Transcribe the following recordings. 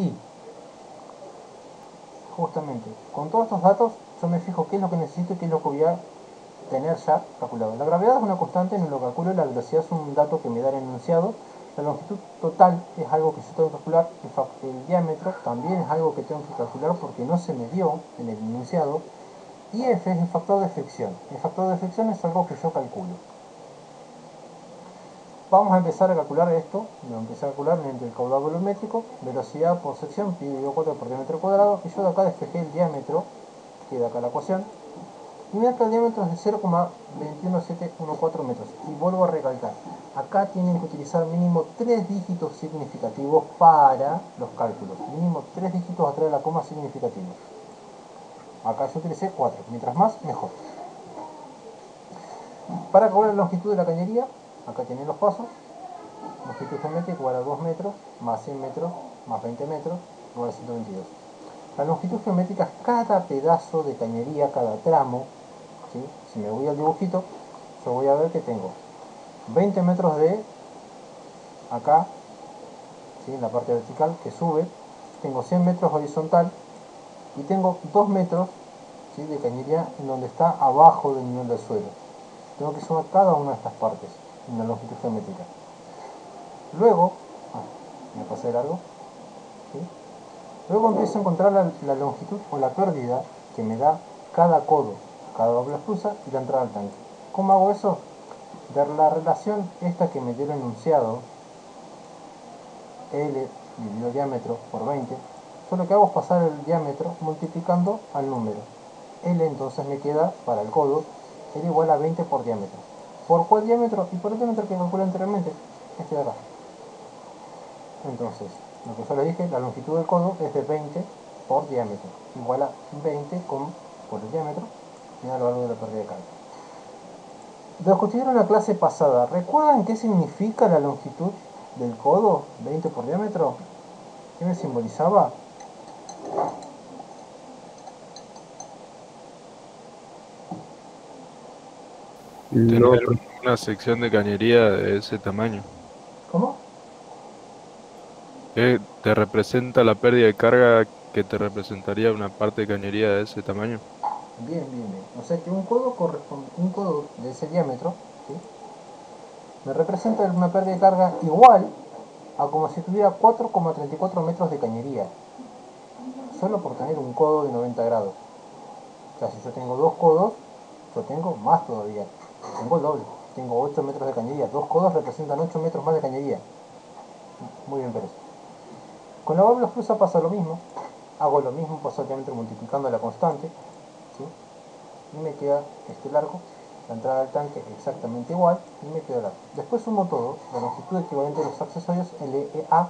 Y justamente con todos estos datos yo me fijo qué es lo que necesito y qué es lo que voy a tener ya calculado. La gravedad es una constante, no lo calculo, la velocidad es un dato que me da el enunciado, la longitud total es algo que yo tengo que calcular, el diámetro también es algo que tengo que calcular porque no se me dio en el enunciado, y F es el factor de fricción. El factor de fricción es algo que yo calculo. Vamos a empezar a calcular esto, lo empecé a calcular mediante el caudal volumétrico, velocidad por sección, pi dividido 4 por diámetro cuadrado, y yo de acá despejé el diámetro, queda acá la ecuación, y mira que el diámetro es de 0,21714 metros. Y vuelvo a recalcar, acá tienen que utilizar mínimo 3 dígitos significativos para los cálculos. Mínimo 3 dígitos atrás de la coma significativos. Acá yo utilicé 4, mientras más, mejor. Para calcular la longitud de la cañería, acá tienen los pasos. Longitud geométrica igual a 2 metros, más 100 metros, más 20 metros, igual a 122. La longitud geométrica es cada pedazo de cañería, cada tramo. ¿Sí? Si me voy al dibujito, yo voy a ver que tengo 20 metros de acá, ¿sí? En la parte vertical que sube, tengo 100 metros horizontal y tengo 2 metros, ¿sí? De cañería en donde está abajo del nivel del suelo. Tengo que sumar cada una de estas partes en la longitud geométrica. Luego, me pasé de largo, ¿sí? Luego empiezo a encontrar la longitud o la pérdida que me da cada codo, cada doble esclusa y la entrada al tanque. ¿Cómo hago eso? De la relación esta que me dio el enunciado, L dividido diámetro por 20, yo lo que hago es pasar el diámetro multiplicando al número. L entonces me queda para el codo, L igual a 20 por diámetro. ¿Por cuál diámetro? Y por el diámetro que calculé anteriormente, este de acá. Entonces, lo que yo le dije, la longitud del codo es de 20 por diámetro, igual a 20 por el diámetro, y a lo largo de la pérdida de carga. De los que estuvieron en la clase pasada, ¿recuerdan qué significa la longitud del codo? 20 por diámetro. ¿Qué me simbolizaba? Lo, Tener una sección de cañería de ese tamaño. ¿Cómo? ¿Qué te representa la pérdida de carga que te representaría una parte de cañería de ese tamaño? Bien, bien, bien. O sea que un codo corresponde, un codo de ese diámetro, ¿sí? Me representa una pérdida de carga igual a como si tuviera 4,34 metros de cañería, solo por tener un codo de 90 grados. O sea, si yo tengo dos codos, yo tengo más todavía. Tengo el doble. Tengo 8 metros de cañería. Dos codos representan 8 metros más de cañería. Muy bien, Pérez. Con la doble cruza pasa lo mismo. Hago lo mismo, paso el diámetro multiplicando la constante. ¿Sí? Y me queda este largo. La entrada del tanque exactamente igual. Y me queda largo. Después sumo todo. La longitud equivalente de los accesorios, LEA,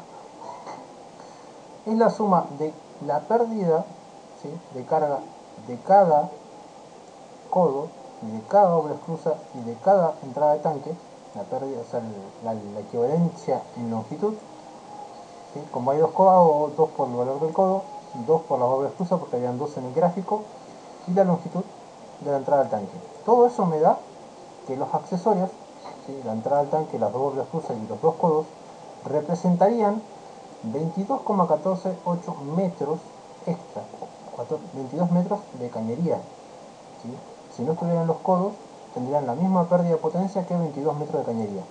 es la suma de la pérdida, ¿sí? De carga de cada codo y de cada doble cruza y de cada entrada de tanque, la pérdida, o sea, la equivalencia en longitud, ¿sí? Como hay dos codos, hago 2 por el valor del codo, 2 por las dobles cruzas porque habían dos en el gráfico, y la longitud de la entrada al tanque. Todo eso me da que los accesorios, ¿sí? La entrada al tanque, las dobles cruzas y los dos codos, representarían 22,148 metros extra, 22 metros de cañería. ¿Sí? Si no estuvieran los codos, tendrían la misma pérdida de potencia que 22 metros de cañería.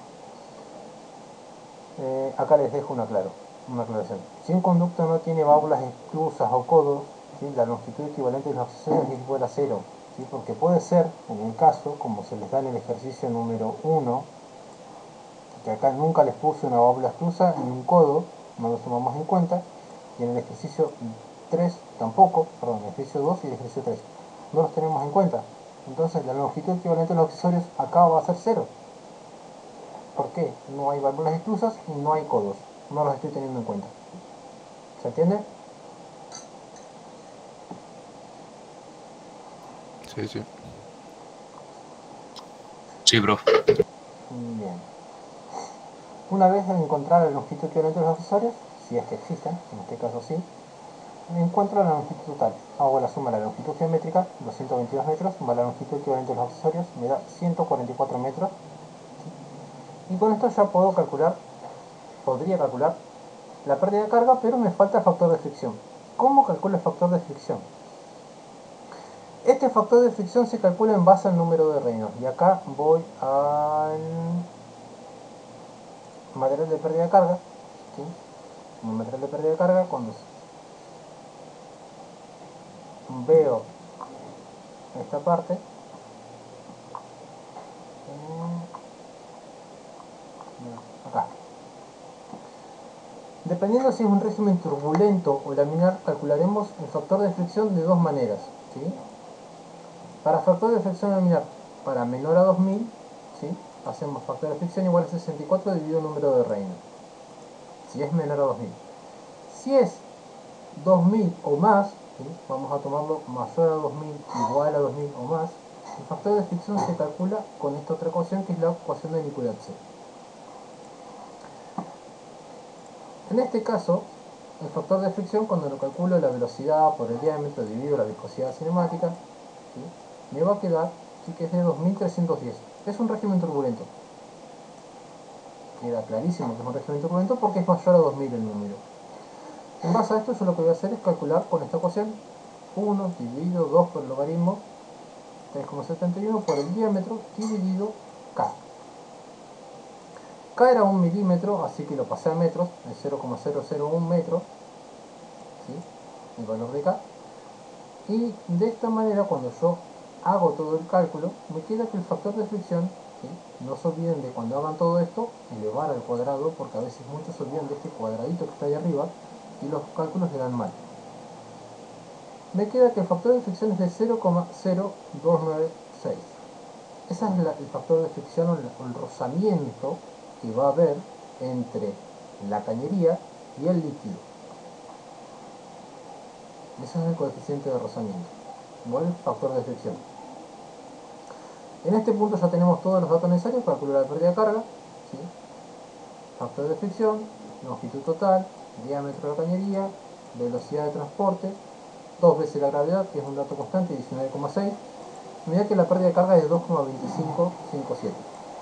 Acá les dejo una aclaración. Si un conducto no tiene válvulas esclusas o codos, ¿sí? La longitud equivalente de los accesorios es igual a cero, ¿sí? Porque puede ser, en el caso, como se les da en el ejercicio número 1, que acá nunca les puse una válvula esclusa ni un codo, no lo tomamos en cuenta, y en el ejercicio 3 tampoco, perdón, el ejercicio 2 y el ejercicio 3 no los tenemos en cuenta. Entonces la longitud equivalente de los accesorios acá va a ser cero. ¿Por qué? No hay válvulas esclusas y no hay codos. No los estoy teniendo en cuenta. ¿Se entiende? Sí, sí. sí, profe. Bien. Una vez de encontrar la longitud equivalente de los accesorios, si es que existen, en este caso sí, encuentro la longitud total. Hago la suma de la longitud geométrica, los 122 metros, más la longitud equivalente de los accesorios, me da 144 metros. Y con esto ya puedo calcular, podría calcular la pérdida de carga, pero me falta el factor de fricción. ¿Cómo calculo el factor de fricción? Este factor de fricción se calcula en base al número de Reynolds. Y acá voy al material de pérdida de carga. ¿Sí? En el material de pérdida de carga, cuando veo esta parte, acá. Dependiendo si es un régimen turbulento o laminar, calcularemos el factor de fricción de dos maneras. ¿Sí? Para factor de fricción laminar para menor a 2000, ¿sí? Hacemos factor de fricción igual a 64 dividido el número de Reynolds, si es menor a 2000. Si es 2000 o más, ¿sí? Vamos a tomarlo mayor a 2000, igual a 2000 o más, el factor de fricción se calcula con esta otra ecuación, que es la ecuación de Nicolet-C. En este caso, el factor de fricción, cuando lo calculo la velocidad por el diámetro dividido la viscosidad cinemática, ¿sí? Me va a quedar, sí, que es de 2310. Es un régimen turbulento. Queda clarísimo que es un régimen turbulento porque es mayor a 2000 el número. En base a esto, yo lo que voy a hacer es calcular con esta ecuación 1 dividido 2 por el logaritmo 3,71 por el diámetro dividido K. K era 1 milímetro, así que lo pasé a metros, es 0,001 metros, ¿sí? El valor de K. Y de esta manera, cuando yo hago todo el cálculo, me queda que el factor de fricción, ¿sí? No se olviden de, cuando hagan todo esto, elevar al cuadrado, porque a veces muchos se olvidan de este cuadradito que está ahí arriba y los cálculos le dan mal. Me queda que el factor de fricción es de 0,0296. Ese es el factor de fricción o el rozamiento que va a haber entre la cañería y el líquido. Ese es el coeficiente de rozamiento, o el factor de fricción. En este punto ya tenemos todos los datos necesarios para calcular la pérdida de carga, ¿sí? Factor de fricción, longitud total, diámetro de la cañería, velocidad de transporte, 2 veces la gravedad, que es un dato constante, 19,6. Mira que la pérdida de carga es de 2,2557.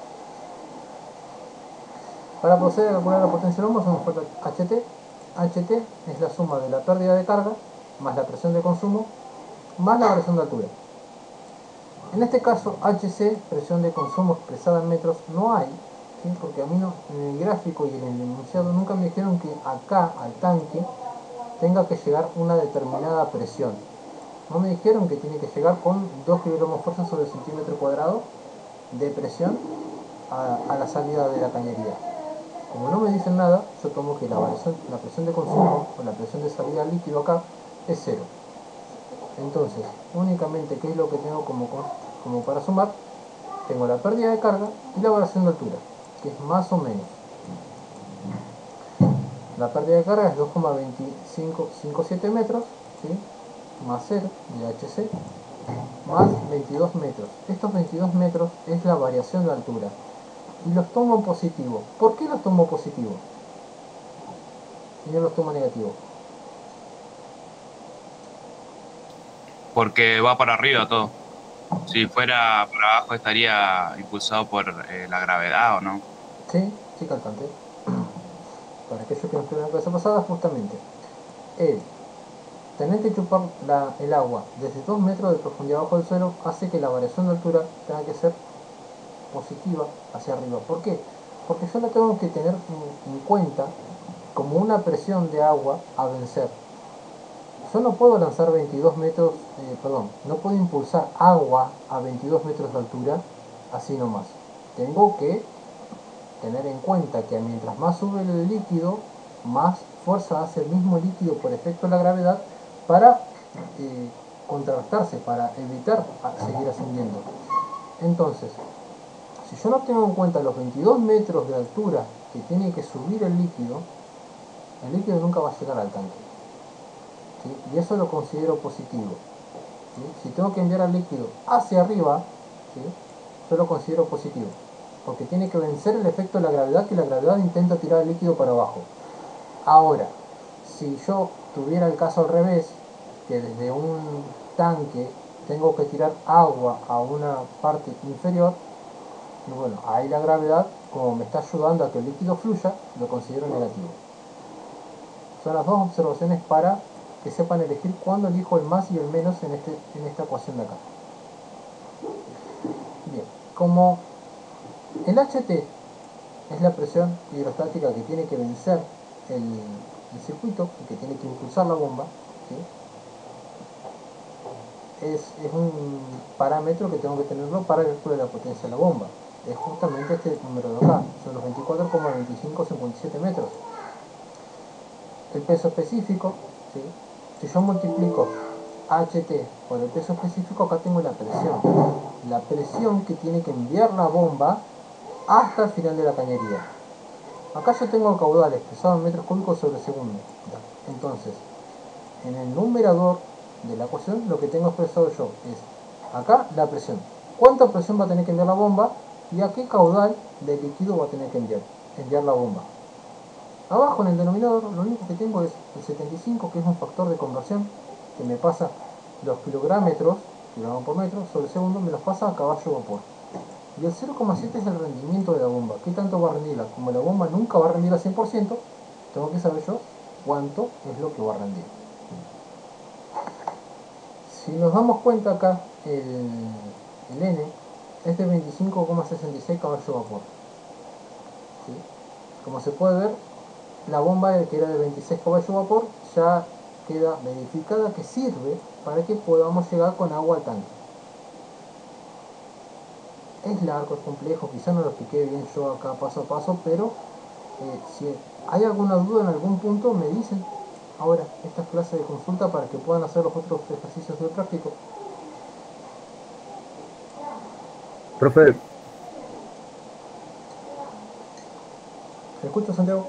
Para proceder a calcular la potencia del hacemos falta HT. HT es la suma de la pérdida de carga más la presión de consumo más la variación de altura. En este caso, HC, presión de consumo expresada en metros, no hay, ¿sí? Porque a mí no, en el gráfico y en el enunciado nunca me dijeron que acá, al tanque, tenga que llegar una determinada presión. No me dijeron que tiene que llegar con 2 kgfuerzas sobre el centímetro cuadrado de presión a la salida de la cañería. Como no me dicen nada, yo tomo que la presión de consumo o la presión de salida al líquido acá es cero. Entonces, únicamente, ¿qué es lo que tengo como para sumar? Tengo la pérdida de carga y la variación de altura, que es más o menos. La pérdida de carga es 2,2557 metros, ¿sí? Más 0 de HC, más 22 metros. Estos 22 metros es la variación de altura. Y los tomo en positivo. ¿Por qué los tomo positivo y no los tomo negativo? Porque va para arriba todo. Si fuera para abajo estaría impulsado por la gravedad, ¿o no? Sí, sí, cantante. Para aquellos que no estuvieron en la clase pasada, justamente. El tener que chupar el agua desde 2 metros de profundidad bajo el suelo hace que la variación de altura tenga que ser positiva hacia arriba. ¿Por qué? Porque yo la tengo que tener en cuenta como una presión de agua a vencer. Yo no puedo lanzar 22 metros, no puedo impulsar agua a 22 metros de altura así nomás. Tengo que tener en cuenta que mientras más sube el líquido, más fuerza hace el mismo líquido por efecto de la gravedad para contrarrestarse, para evitar seguir ascendiendo. Entonces, si yo no tengo en cuenta los 22 metros de altura que tiene que subir el líquido nunca va a llegar al tanque, ¿sí? Y eso lo considero positivo, ¿sí? Si tengo que enviar el líquido hacia arriba, ¿sí? Yo lo considero positivo, porque tiene que vencer el efecto de la gravedad, que la gravedad intenta tirar el líquido para abajo. Ahora, si yo tuviera el caso al revés, que desde un tanque tengo que tirar agua a una parte inferior, y bueno, ahí la gravedad, como me está ayudando a que el líquido fluya, lo considero negativo. Son las dos observaciones para que sepan elegir cuándo elijo el más y el menos en esta ecuación de acá. Bien, como el HT es la presión hidrostática que tiene que vencer el circuito y que tiene que impulsar la bomba, ¿sí? Es un parámetro que tengo que tenerlo para el cálculo de la potencia de la bomba. Es justamente este número de acá, son los 24,2557 metros. El peso específico, ¿sí? Si yo multiplico HT por el peso específico, acá tengo la presión que tiene que enviar la bomba hasta el final de la cañería. Acá yo tengo el caudal expresado en metros cúbicos sobre segundo. Entonces, en el numerador de la ecuación, lo que tengo expresado yo es acá la presión. ¿Cuánta presión va a tener que enviar la bomba? Y a qué caudal de líquido va a tener que enviar la bomba. Abajo en el denominador lo único que tengo es el 75, que es un factor de conversión que me pasa los kilográmetros, kilogramos por metro, sobre segundo, me los pasa a caballo vapor. Y el 0,7 es el rendimiento de la bomba. ¿Qué tanto va a rendirla? Como la bomba nunca va a rendir al 100%, tengo que saber yo cuánto es lo que va a rendir. Si nos damos cuenta acá, el N es de 25,66 caballos vapor. ¿Sí? Como se puede ver, la bomba que era de 26 caballos vapor ya queda verificada que sirve para que podamos llegar con agua al tanque. Es largo, es complejo, quizá no lo expliqué bien yo acá paso a paso, pero si hay alguna duda en algún punto me dicen ahora esta clase de consulta para que puedan hacer los otros ejercicios de práctico. Profe, ¿Te escucho, Santiago?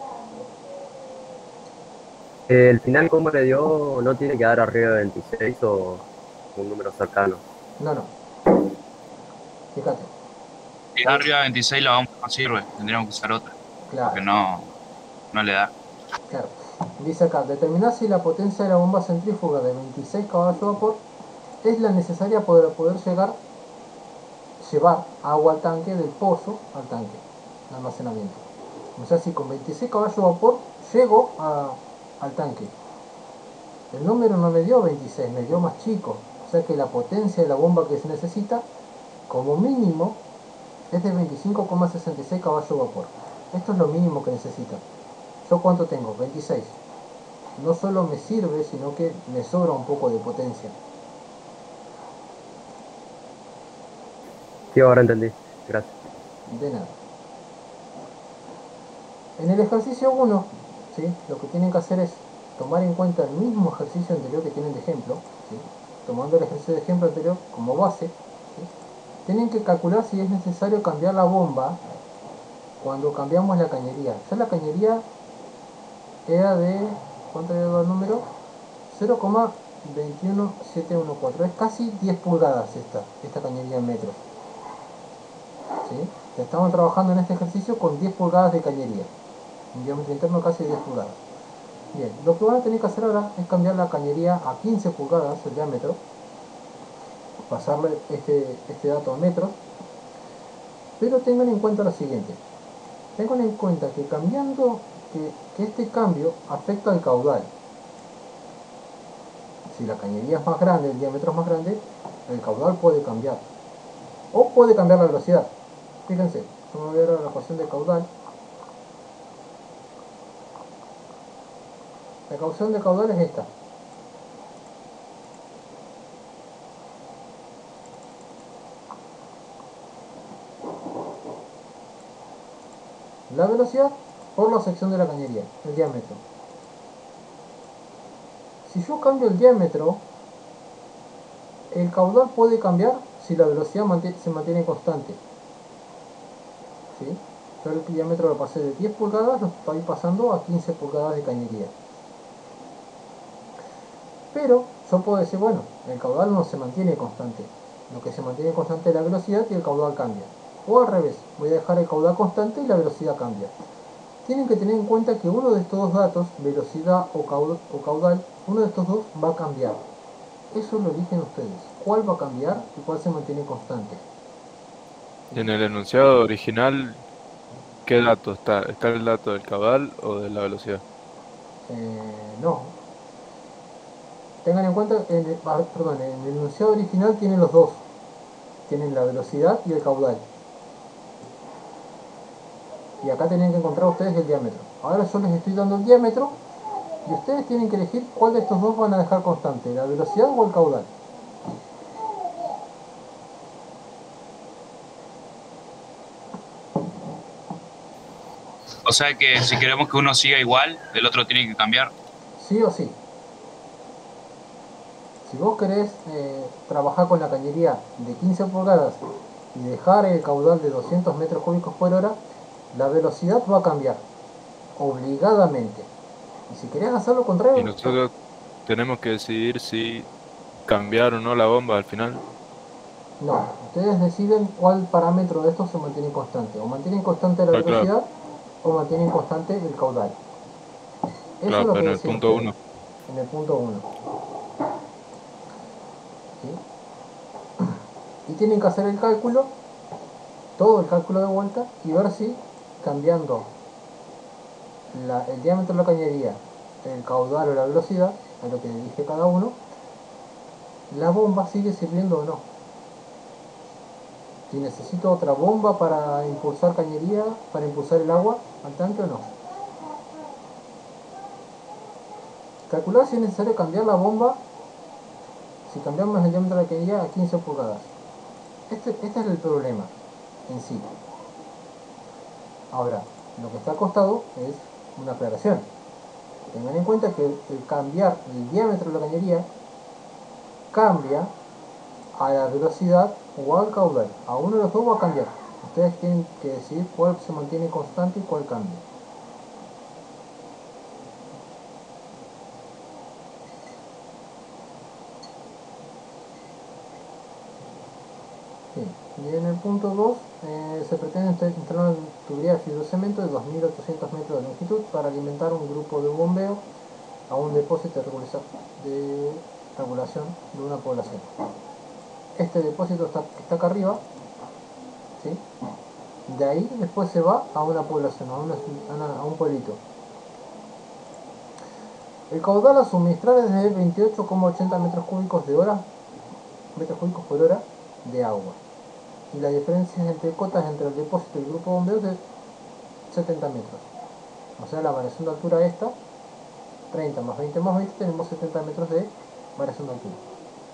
el final, ¿cómo le dio? ¿No tiene que dar arriba de 26 o un número cercano? No, no. Fíjate. Si da arriba de 26 la bomba no sirve, tendríamos que usar otra, porque Claro, no le da. claro. Dice acá, determinar si la potencia de la bomba centrífuga de 26 caballos de vapor es la necesaria para poder llevar agua al tanque del pozo al tanque de almacenamiento. O sea, si con 26 caballos de vapor llego al tanque, el número no me dio 26, me dio más chico. O sea que la potencia de la bomba que se necesita, como mínimo, es de 25,66 caballos de vapor. Esto es lo mínimo que necesita. ¿Yo cuánto tengo? 26. No solo me sirve, sino que me sobra un poco de potencia. Sí, ahora entendí. Gracias. De nada. En el ejercicio 1, ¿sí? Lo que tienen que hacer es tomar en cuenta el mismo ejercicio anterior que tienen de ejemplo, ¿sí? Tomando el ejercicio de ejemplo anterior como base, ¿sí? Tienen que calcular si es necesario cambiar la bomba cuando cambiamos la cañería. Ya la cañería era de, ¿cuánto había dado el número? 0,21714, es casi 10 pulgadas esta cañería en metros. ¿Sí? Estamos trabajando en este ejercicio con 10 pulgadas de cañería, un diámetro interno casi 10 pulgadas. Bien, lo que van a tener que hacer ahora es cambiar la cañería a 15 pulgadas el diámetro, pasarle este dato a metros, pero tengan en cuenta lo siguiente. Tengan en cuenta que que este cambio afecta al caudal. Si la cañería es más grande, el diámetro es más grande, el caudal puede cambiar. O puede cambiar la velocidad. Fíjense, vamos a ver ahora la ecuación de caudal. La ecuación de caudal es esta. La velocidad por la sección de la cañería, el diámetro. Si yo cambio el diámetro, el caudal puede cambiar si la velocidad se mantiene constante. ¿Sí? Yo el diámetro lo pasé de 10 pulgadas, lo estoy pasando a 15 pulgadas de cañería. Pero yo puedo decir, bueno, el caudal no se mantiene constante. Lo que se mantiene constante es la velocidad y el caudal cambia. O al revés, voy a dejar el caudal constante y la velocidad cambia. Tienen que tener en cuenta que uno de estos dos datos, velocidad o caudal, uno de estos dos va a cambiar. Eso lo eligen ustedes. ¿Cuál va a cambiar y cuál se mantiene constante? En el enunciado original, ¿qué dato está? ¿Está el dato del caudal o de la velocidad? No. Tengan en cuenta, perdón, en el enunciado original tienen los dos. Tienen la velocidad y el caudal. Y acá tienen que encontrar ustedes el diámetro. Ahora yo les estoy dando el diámetro y ustedes tienen que elegir cuál de estos dos van a dejar constante, la velocidad o el caudal. O sea que si queremos que uno siga igual, el otro tiene que cambiar. Sí o sí. Si vos querés trabajar con la cañería de 15 pulgadas y dejar el caudal de 200 metros cúbicos por hora, la velocidad va a cambiar, obligadamente. Y si querés hacer lo Y contrario, nosotros tenemos que decidir si cambiar o no la bomba al final. no. Ustedes deciden cuál parámetro de estos se mantiene constante. O mantienen constante la Ah, claro, velocidad o mantienen constante el caudal. Eso es claro, lo que pero en el deciden punto ustedes uno. en el punto 1. ¿Sí? Y tienen que hacer el cálculo, todo el cálculo de vuelta, y ver si cambiando el diámetro de la cañería, el caudal o la velocidad, es lo que dije cada uno, la bomba sigue sirviendo o no. Si necesito otra bomba para impulsar cañería, para impulsar el agua al tanque o no. Calcular si es necesario cambiar la bomba, si cambiamos el diámetro de la cañería a 15 pulgadas. Este es el problema en sí. Ahora, lo que está al costado es una aclaración. Tengan en cuenta que el cambiar el diámetro de la cañería cambia a la velocidad o al caudal. A uno de los dos va a cambiar. Ustedes tienen que decidir cuál se mantiene constante y cuál cambia. Bien. Y en el punto 2 se pretende instalar una tubería de fibrocemento de 2.800 metros de longitud para alimentar un grupo de bombeo a un depósito de regulación de una población. Este depósito está acá arriba, ¿sí? De ahí después se va a una población, a un pueblito. El caudal a suministrar es de 28,80 metros cúbicos por hora de agua. Y la diferencia entre cotas entre el depósito y el grupo de bombeos es 70 metros. O sea, la variación de altura esta, 30 más 20 más 20, tenemos 70 metros de variación de altura.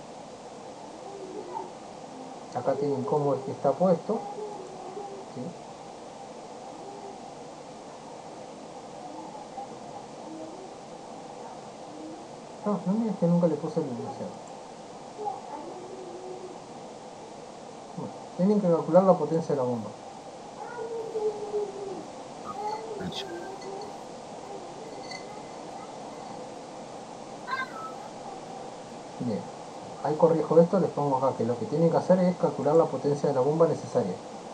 Acá tienen cómo está puesto, ¿sí? No me digas que nunca le puse el enunciado. Bueno, tienen que calcular la potencia de la bomba. Bien, ahí corrijo esto, les pongo acá que lo que tienen que hacer es calcular la potencia de la bomba necesaria.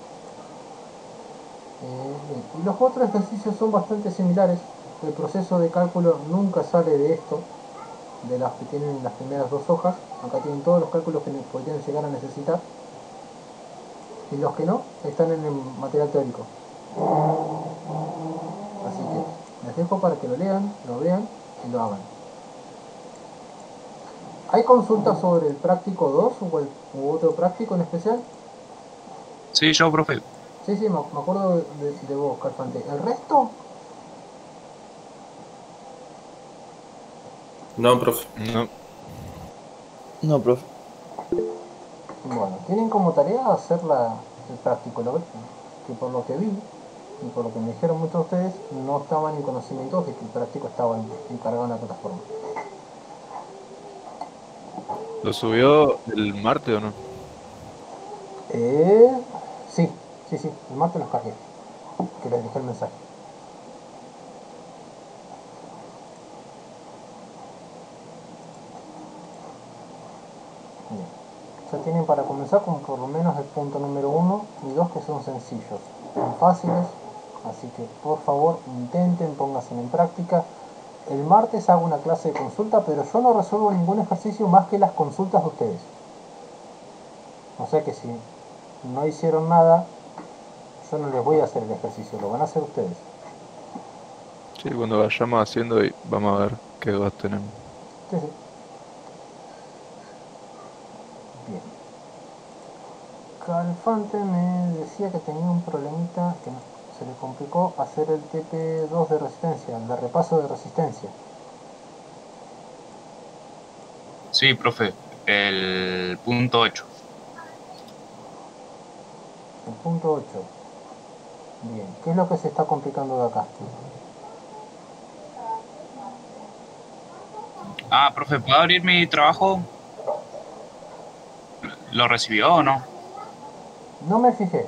Bien. Y los otros ejercicios son bastante similares. El proceso de cálculo nunca sale de esto, de las que tienen las primeras dos hojas. Acá tienen todos los cálculos que podrían llegar a necesitar. Y los que no, están en el material teórico. Así que les dejo para que lo lean, lo vean y lo hagan. ¿Hay consultas sobre el práctico 2 u otro práctico en especial? Sí, yo, profe. Sí, me acuerdo de vos, Carpante. ¿El resto? No, profe. No, No, profe. Bueno, tienen como tarea hacer el práctico, que por lo que vi y por lo que me dijeron muchos de ustedes, no estaban en conocimiento de que el práctico estaba encargado en la plataforma. ¿lo subió el martes o no? Eh, sí, el martes los cargué, que les dejé el mensaje. Bien. Ya tienen para comenzar con por lo menos el punto número 1 y 2 que son sencillos, son fáciles, así que por favor intenten, pónganse en práctica. El martes hago una clase de consulta, pero yo no resuelvo ningún ejercicio más que las consultas de ustedes. O sea que si no hicieron nada, yo no les voy a hacer el ejercicio, lo van a hacer ustedes. Sí, cuando vayamos haciendo y vamos a ver qué dudas tenemos. Sí, sí. Bien. Calfante me decía que tenía un problemita, que se le complicó hacer el TP2 de resistencia, el de repaso de resistencia. Sí, profe, el punto 8. El punto 8. Bien. ¿Qué es lo que se está complicando de acá? Ah, profe, ¿puedo abrir mi trabajo? ¿Lo recibió o no? No me fijé.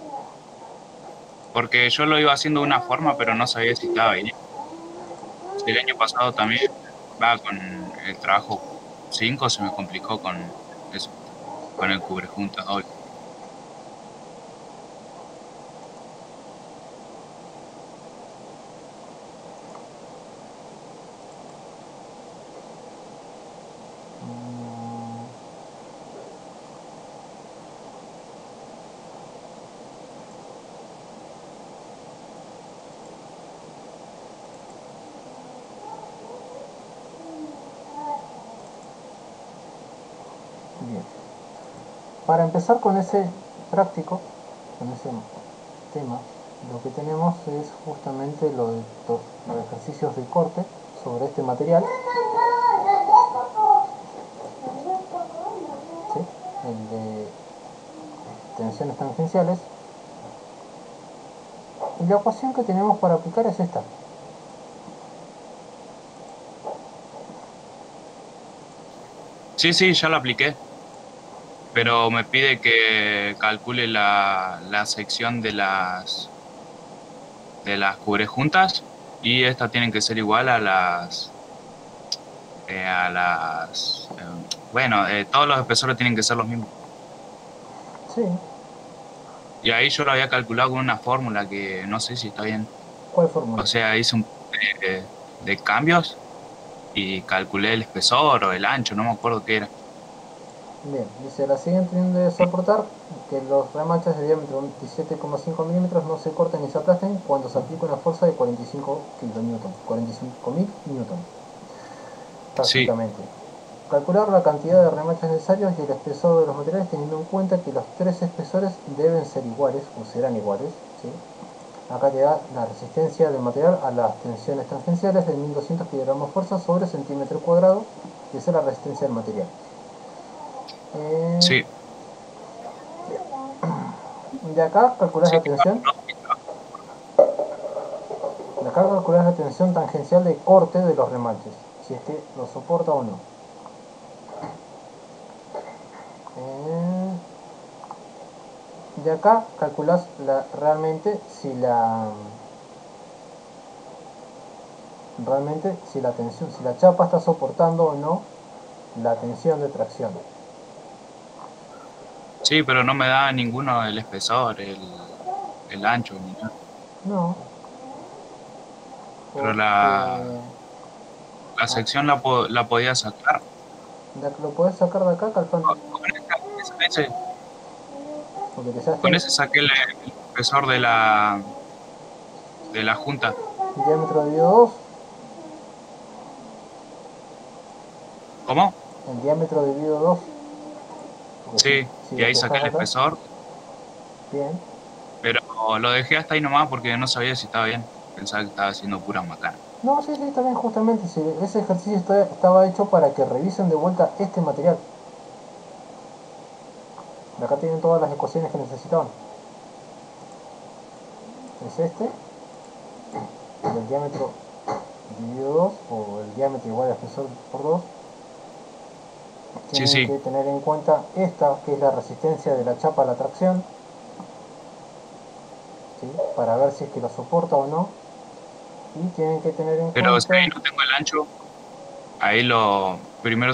Porque yo lo iba haciendo de una forma, pero no sabía si estaba bien. El año pasado también, va, con el trabajo 5 se me complicó con eso, con el cubrejuntas hoy. Mm, Bien. Para empezar con ese práctico, con ese tema, lo que tenemos es justamente los ejercicios de corte sobre este material, ¿sí? El de tensiones tangenciales. Y la ecuación que tenemos para aplicar es esta. Sí, sí, ya lo apliqué, pero me pide que calcule la sección de las cubrejuntas y estas tienen que ser igual bueno, todos los espesores tienen que ser los mismos. Sí. Y ahí yo lo había calculado con una fórmula que no sé si está bien. ¿Cuál fórmula? O sea, hice un de cambios y calculé el espesor o el ancho, no me acuerdo qué era. Bien, dice, la siguiente debe soportar que los remaches de diámetro 17,5 milímetros no se corten ni se aplasten cuando se aplique una fuerza de 45 kilonewton, 45.000 newton, Sí, prácticamente. Calcular la cantidad de remaches necesarios y el espesor de los materiales teniendo en cuenta que los tres espesores deben ser iguales o serán iguales, ¿sí? Acá te da la resistencia del material a las tensiones tangenciales de 1200 kilogramos fuerza sobre centímetro cuadrado, y esa es la resistencia del material. Eh, sí, de acá calculas sí. la tensión. De acá calculas la tensión tangencial de corte de los remaches, si es que lo soporta o no. Eh, de acá calculas realmente si la tensión, si la chapa está soportando o no la tensión de tracción. Sí, pero no me da ninguno el espesor, el ancho, ni nada. No, Pero porque la ah, sección la podía sacar. lo puedes sacar de acá calfante, Con porque quizás con tiene ese saqué el espesor de la junta. diámetro dividido 2, ¿Cómo? el diámetro dividido 2, porque Sí, si y lo ahí saqué fijas el acá, espesor, bien. pero lo dejé hasta ahí nomás porque no sabía si estaba bien. Pensaba que estaba haciendo pura macana. No, sí, sí, también justamente, si ese ejercicio estaba hecho para que revisen de vuelta este material. De acá tienen todas las ecuaciones que necesitaban. Es este, el diámetro dividido 2 o el diámetro igual al espesor por 2. Sí, Tienen sí, que tener en cuenta esta, que es la resistencia de la chapa a la tracción, ¿sí? Para ver si es que lo soporta o no. Y tienen que tener en pero si ahí cuenta, no tengo el ancho, ahí primero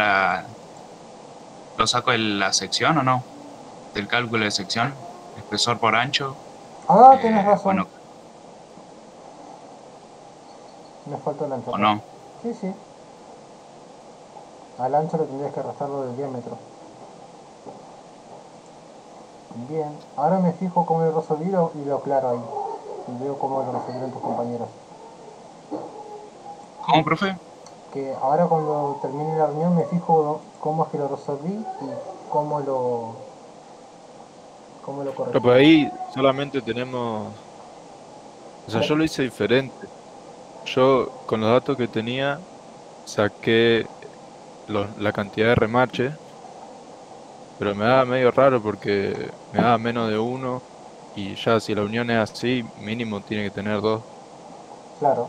la sección o no, del cálculo de sección, espesor por ancho, ah, tienes razón, bueno, me faltó el ancho o acá. no. Sí, sí, al ancho lo tendrías que restarlo del diámetro. Bien, ahora me fijo cómo lo resolví y lo aclaro ahí. Y veo cómo lo resolvieron tus compañeros. ¿Cómo, profe? Que ahora cuando termine la reunión me fijo cómo es que lo resolví y cómo lo, cómo lo Pero corregí. por ahí solamente tenemos... O sea, Ahora, yo lo hice diferente. Yo, con los datos que tenía, saqué la cantidad de remaches, pero me daba medio raro porque me daba menos de uno y ya si la unión es así, mínimo tiene que tener dos. claro,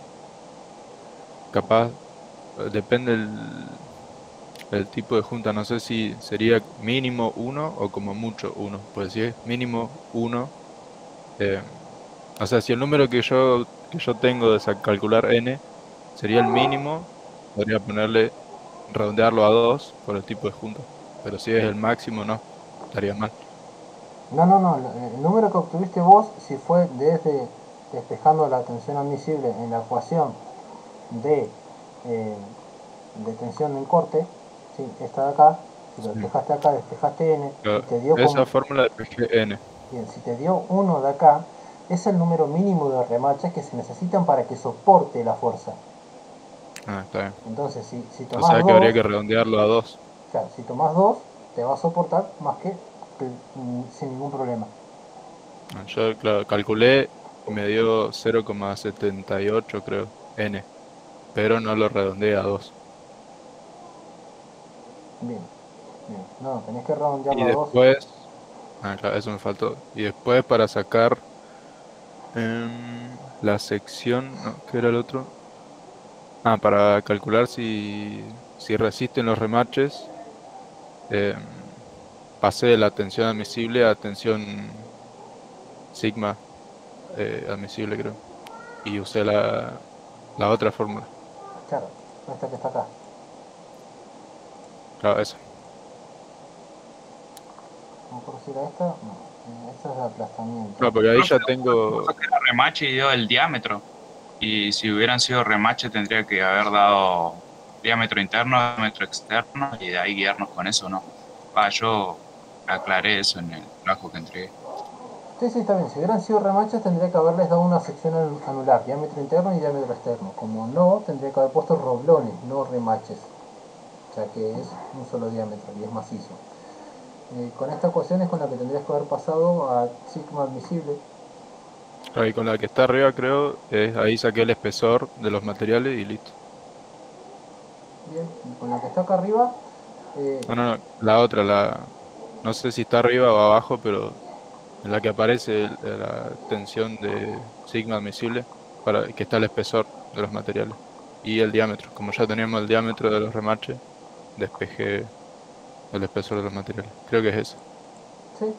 Capaz, depende el tipo de junta. No sé si sería mínimo uno o como mucho uno. Pues si es mínimo uno, eh, o sea, si el número que yo tengo de calcular n sería el mínimo, podría ponerle, redondearlo a 2 por el tipo de junta. Pero si es el máximo, no, estaría mal. no, el número que obtuviste vos, si fue desde despejando la tensión admisible en la ecuación de, eh, de tensión en corte, ¿sí? Esta de acá, si lo Sí. despejaste acá, despejaste n y Pero te dio esa como, fórmula de PGN. bien, si te dio uno de acá, es el número mínimo de remaches que se necesitan para que soporte la fuerza. Ah, está bien. Entonces, si O tomás sea que habría dos, que redondearlo a 2. claro, si tomás dos, te va a soportar más sin ningún problema. Yo, claro, calculé y me dio 0,78 creo, N, pero no lo redondeé a 2. Bien, bien. No, tenés que Y redondearlo a dos. después, claro, eso me faltó. Y después para sacar la sección, no, ¿qué era el otro? Para calcular si resisten los remaches, em, pasé de la tensión admisible a tensión sigma admisible, creo. Y usé la otra fórmula. Claro, esta que está acá. Claro, esa. No me acuerdo si era esta. No, esta es de aplastamiento. Claro, porque ahí Profe, ya yo tengo. saqué la remache y dio el diámetro. Y si hubieran sido remache tendría que haber dado diámetro interno, diámetro externo y de ahí guiarnos con eso, ¿no? Yo aclaré eso en el trabajo que entregué. Sí, sí, está bien. Si hubieran sido remaches, tendría que haberles dado una sección anular, diámetro interno y diámetro externo. Como no, tendría que haber puesto roblones, no remaches, ya que es un solo diámetro y es macizo. Con esta ecuación es con la que tendrías que haber pasado a sigma admisible. Claro, y con la que está arriba, creo, ahí saqué el espesor de los materiales y listo. Bien, y con la que está acá arriba, eh, No, no, no, la otra, no sé si está arriba o abajo, pero en la que aparece la tensión de sigma admisible, para que está el espesor de los materiales y el diámetro. Como ya teníamos el diámetro de los remaches, despejé el espesor de los materiales. Creo que es eso. sí,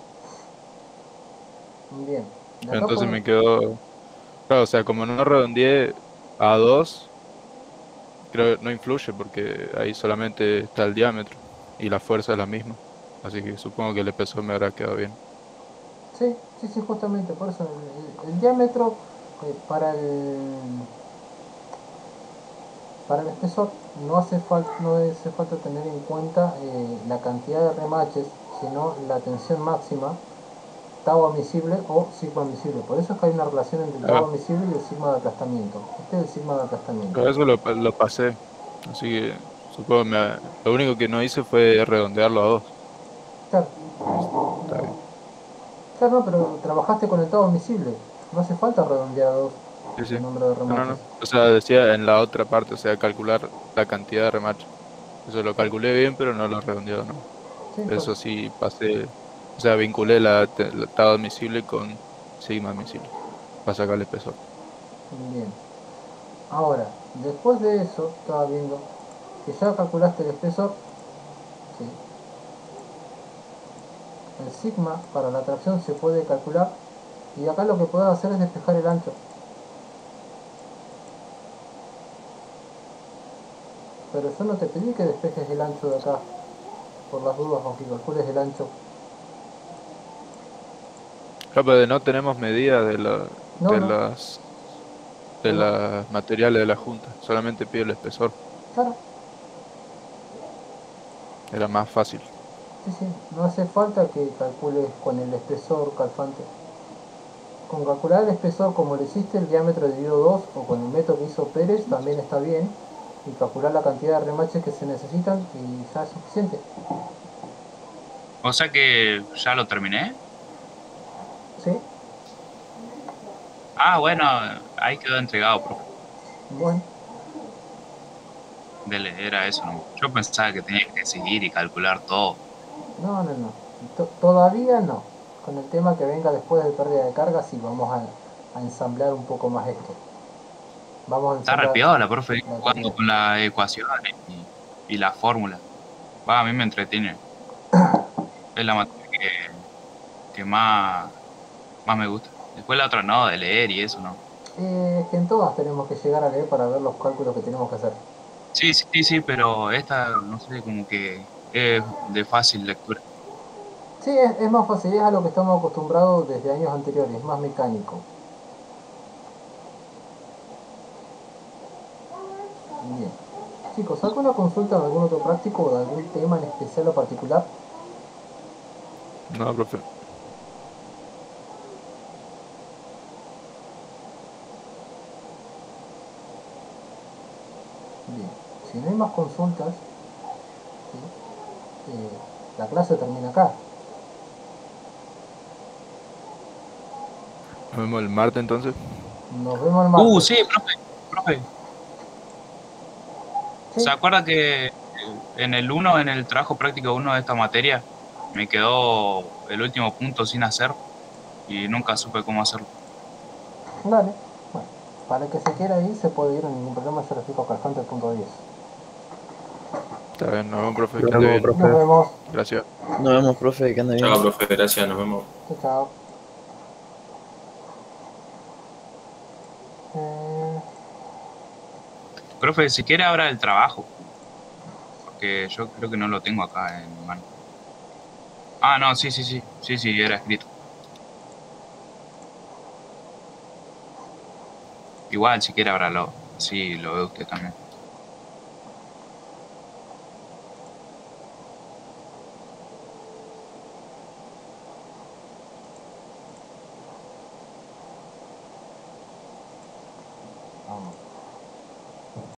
bien. De acá Entonces por, me quedó, claro, o sea, como no redondeé a 2, creo que no influye porque ahí solamente está el diámetro y la fuerza es la misma. Así que supongo que el espesor me habrá quedado bien. sí, sí, sí, justamente por eso el diámetro para el espesor no hace falta tener en cuenta la cantidad de remaches, sino la tensión máxima, tau admisible o sigma admisible. Por eso es que hay una relación entre el tau Ah, admisible y el sigma de aplastamiento. Este es el sigma de aplastamiento. pero eso lo pasé. Así que supongo lo único que no hice fue redondearlo a 2. Claro, Está bien. claro, no, pero trabajaste con el tau admisible. No hace falta redondear a dos Sí, sí. el número de No, no, remaches. no. O sea, decía en la otra parte, o sea, calcular la cantidad de remaches. Eso lo calculé bien, pero no lo redondeado, no. Sí, Eso sí pasé, o sea, vinculé la tabla admisible con sigma admisible para sacar el espesor. bien. Ahora, después de eso, estaba viendo que ya calculaste el espesor, ¿sí? El sigma para la tracción se puede calcular y acá lo que puedes hacer es despejar el ancho. Pero yo no te pedí que despejes el ancho de acá, por las dudas, aunque calcules el ancho. Claro, pero no tenemos medidas No, de no, las de pero, las materiales de la junta, solamente pido el espesor. claro, Era más fácil. sí, sí, no hace falta que calcules con el espesor calfante. Con calcular el espesor como lo hiciste, el diámetro dividido 2 o con el método que hizo Pérez también está bien. Y calcular la cantidad de remaches que se necesitan y ya es suficiente. O sea que ya lo terminé. ¿Sí? Ah, bueno, ahí quedó entregado, profe. Bueno, Era eso, ¿no? Yo pensaba que tenía que seguir y calcular todo. no, no, no. Todavía no. Con el tema que venga después de pérdida de carga, sí, vamos a ensamblar un poco más esto. Vamos a Está re ensamblar piola, profe, la jugando teoría. con las ecuaciones y la fórmula. Va, a mí me entretiene. Es la materia que más me gusta. Después la otra no, de leer y eso, ¿no? Es que en todas tenemos que llegar a leer para ver los cálculos que tenemos que hacer. Sí, sí, sí, pero esta, no sé, como que es de fácil lectura. Sí, es más fácil, es a lo que estamos acostumbrados desde años anteriores, es más mecánico. Bien. Chicos, ¿alguna consulta de algún otro práctico o de algún tema en especial o particular? No, profe. Bien. Si no hay más consultas, ¿sí? La clase termina acá. Nos vemos el martes entonces. Nos vemos el martes. Sí, profe, profe. Sí, ¿Se acuerda que en el uno, en el trabajo práctico uno de esta materia, me quedó el último punto sin hacer y nunca supe cómo hacerlo? dale. Bueno, para el que se quiera ir se puede ir, no hay ningún problema, yo le explico calzante el punto 10. Está bien, nos vemos, profe, Nos que ande vemos, bien. profe. Nos vemos. Gracias. Nos vemos, profe, que ande bien. Chao, profe, gracias, nos vemos. Chao, chao. Eh, Profe, si quiere ahora el trabajo, porque yo creo que no lo tengo acá en mi mano. Ah, no, sí, sí, sí, sí, sí, era escrito. Igual, si quiere, ábralo. Sí, lo ve usted también.